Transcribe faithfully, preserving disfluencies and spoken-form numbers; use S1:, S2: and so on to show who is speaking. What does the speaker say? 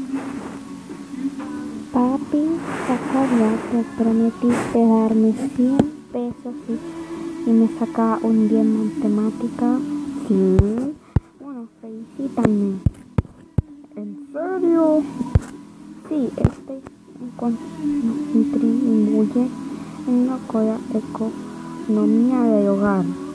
S1: Papi, ¿te acuerdas que prometiste darme cien pesos y, y me saca un diez en matemática? Sí. Bueno, felicítame. ¿En serio? Sí, este encuentro nos contribuye en la economía del hogar.